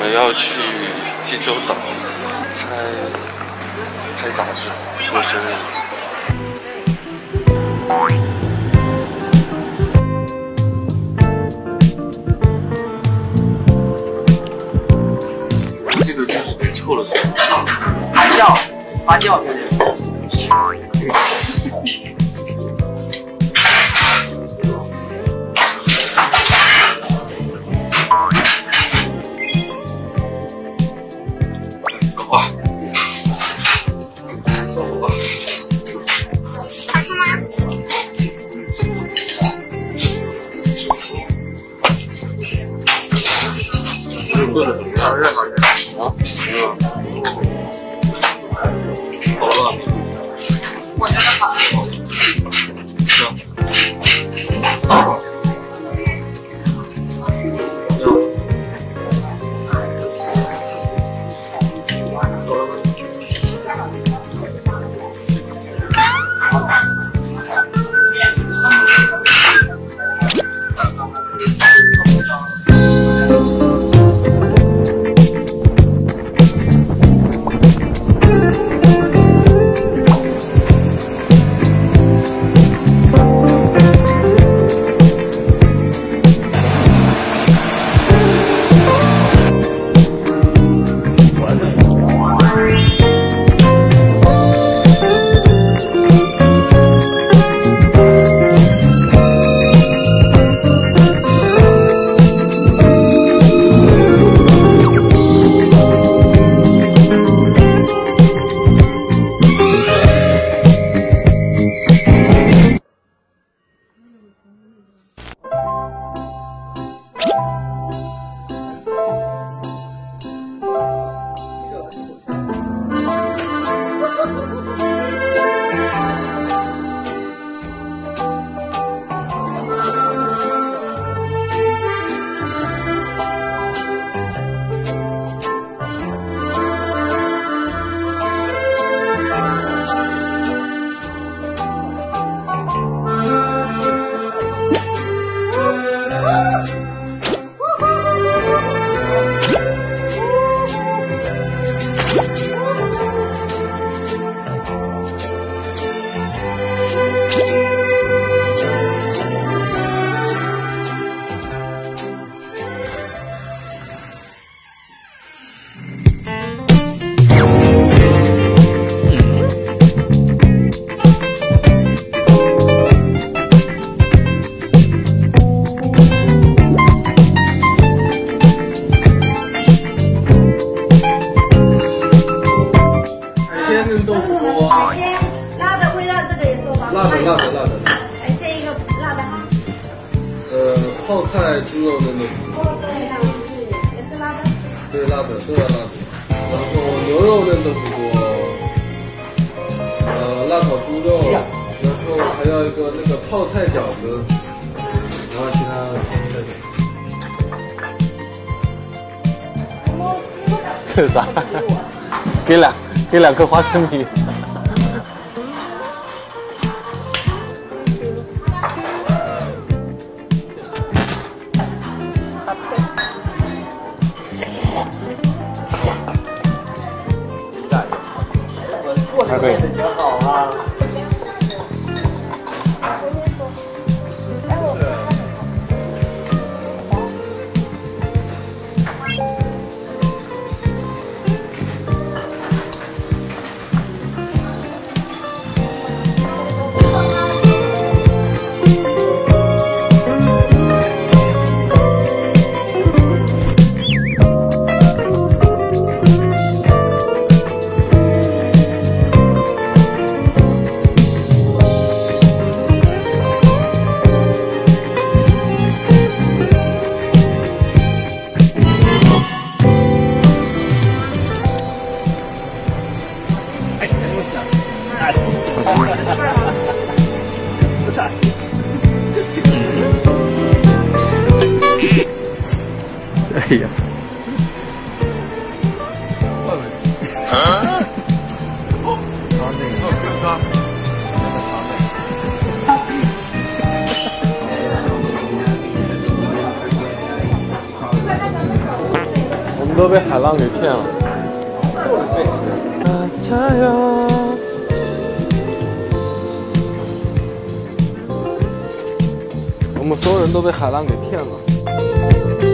们要去济州岛拍杂志，过生日。这个就是最臭的。发酵，对不对？好热好热啊！好了吧？我觉得好。 海鲜一个辣的哈。 泡菜猪肉嫩豆腐。 也是辣的。 对，辣的，都要辣的。然后牛肉嫩豆腐锅，辣炒猪肉，然后还要一个那个泡菜饺子，然后其他这是啥？给两颗花生米。还可以。 比较好啊。 哎呀！我们都被海浪给骗了。加油！我们所有人都被海浪给骗了。